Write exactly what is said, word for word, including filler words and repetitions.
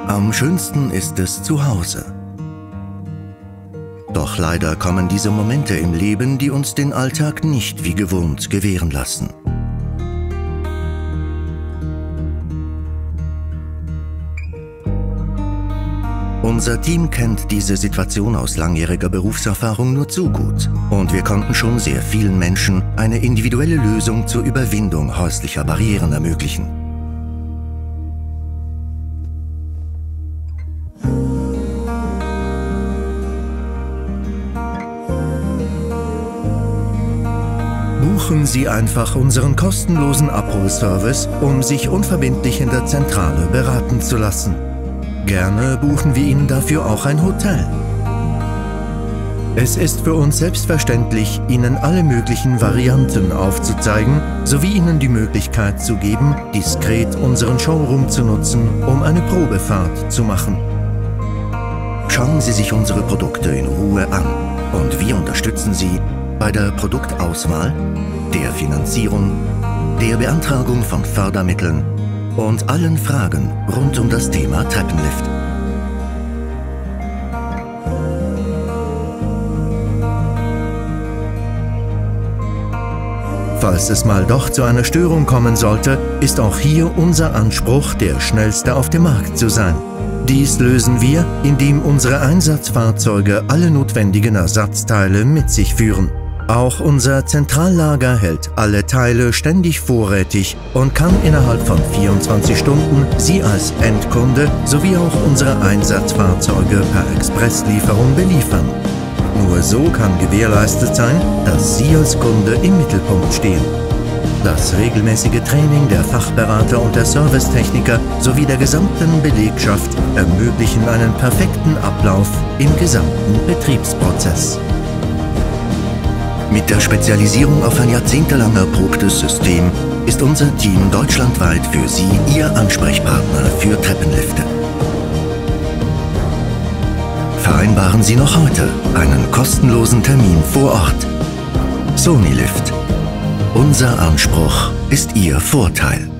Am schönsten ist es zu Hause. Doch leider kommen diese Momente im Leben, die uns den Alltag nicht wie gewohnt gewähren lassen. Unser Team kennt diese Situation aus langjähriger Berufserfahrung nur zu gut und wir konnten schon sehr vielen Menschen eine individuelle Lösung zur Überwindung häuslicher Barrieren ermöglichen. Buchen Sie einfach unseren kostenlosen Abholservice, um sich unverbindlich in der Zentrale beraten zu lassen. Gerne buchen wir Ihnen dafür auch ein Hotel. Es ist für uns selbstverständlich, Ihnen alle möglichen Varianten aufzuzeigen, sowie Ihnen die Möglichkeit zu geben, diskret unseren Showroom zu nutzen, um eine Probefahrt zu machen. Schauen Sie sich unsere Produkte in Ruhe an und wir unterstützen Sie bei der Produktauswahl, der Finanzierung, der Beantragung von Fördermitteln und allen Fragen rund um das Thema Treppenlift. Falls es mal doch zu einer Störung kommen sollte, ist auch hier unser Anspruch, der schnellste auf dem Markt zu sein. Dies lösen wir, indem unsere Einsatzfahrzeuge alle notwendigen Ersatzteile mit sich führen. Auch unser Zentrallager hält alle Teile ständig vorrätig und kann innerhalb von vierundzwanzig Stunden Sie als Endkunde sowie auch unsere Einsatzfahrzeuge per Expresslieferung beliefern. Nur so kann gewährleistet sein, dass Sie als Kunde im Mittelpunkt stehen. Das regelmäßige Training der Fachberater und der Servicetechniker sowie der gesamten Belegschaft ermöglichen einen perfekten Ablauf im gesamten Betriebsprozess. Mit der Spezialisierung auf ein jahrzehntelang erprobtes System ist unser Team deutschlandweit für Sie Ihr Ansprechpartner für Treppenlifte. Vereinbaren Sie noch heute einen kostenlosen Termin vor Ort. Sonilift. Unser Anspruch ist Ihr Vorteil.